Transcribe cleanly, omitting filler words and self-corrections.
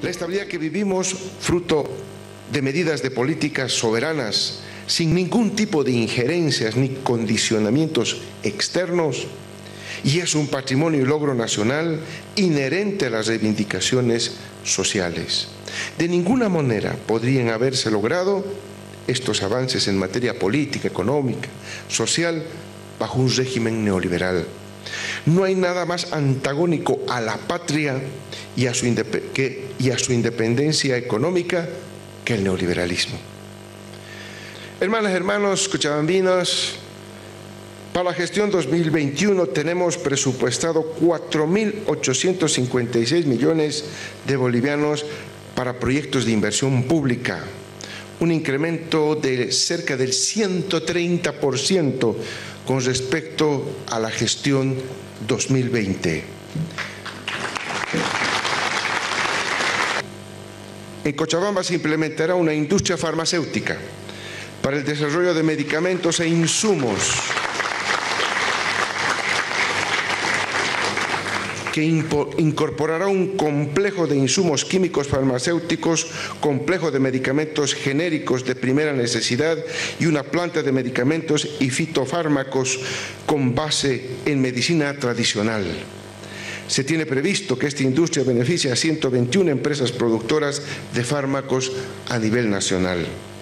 La estabilidad que vivimos, fruto de medidas de políticas soberanas, sin ningún tipo de injerencias ni condicionamientos externos, y es un patrimonio y logro nacional inherente a las reivindicaciones sociales. De ninguna manera podrían haberse logrado estos avances en materia política, económica, social, bajo un régimen neoliberal. No hay nada más antagónico a la patria y a su independencia económica que el neoliberalismo. Hermanas, hermanos cochabambinos, para la gestión 2021 tenemos presupuestado 4.856 millones de bolivianos para proyectos de inversión pública, un incremento de cerca del 130% con respecto a la gestión 2020. En Cochabamba se implementará una industria farmacéutica para el desarrollo de medicamentos e insumos que incorporará un complejo de insumos químicos farmacéuticos, complejo de medicamentos genéricos de primera necesidad y una planta de medicamentos y fitofármacos con base en medicina tradicional. Se tiene previsto que esta industria beneficie a 121 empresas productoras de fármacos a nivel nacional.